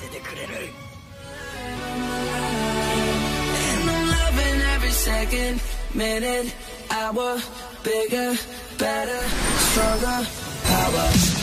てくれる。 And I'm loving every second, minute, hour, bigger, better, stronger, power.